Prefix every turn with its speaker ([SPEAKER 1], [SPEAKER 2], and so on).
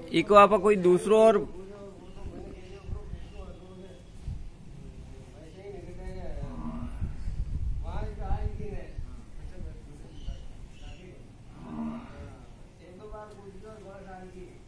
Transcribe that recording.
[SPEAKER 1] eco आप कोई दूसरो और
[SPEAKER 2] एक दो बार